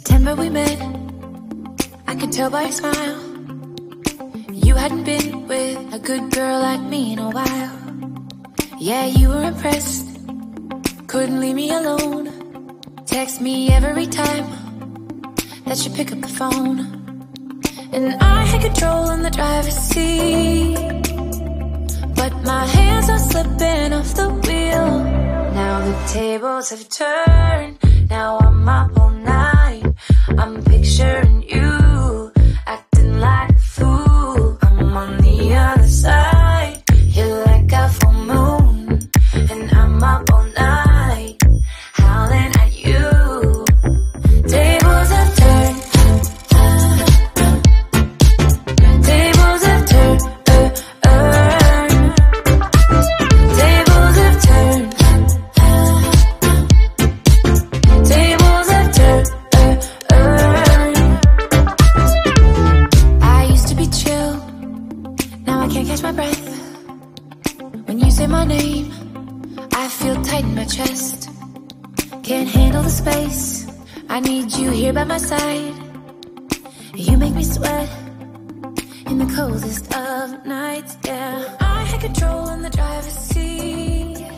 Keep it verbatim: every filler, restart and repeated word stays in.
September we met, I could tell by your smile. You hadn't been with a good girl like me in a while. Yeah, you were impressed, couldn't leave me alone. Text me every time that you pick up the phone. And I had control in the driver's seat, but my hands are slipping off the wheel. Now the tables have turned, now I'm up all night. I'm picturing you, acting like a fool. I'm on the other side, you're like a full moon, and I'm up all night, howling at you. Tables have turned, tables have turned, tables have turned, tables have turned. I used to be chill, now I can't catch my breath. When you say my name, I feel tight in my chest. Can't handle the space, I need you here by my side. You make me sweat in the coldest of nights, yeah. I had control in the driver's seat,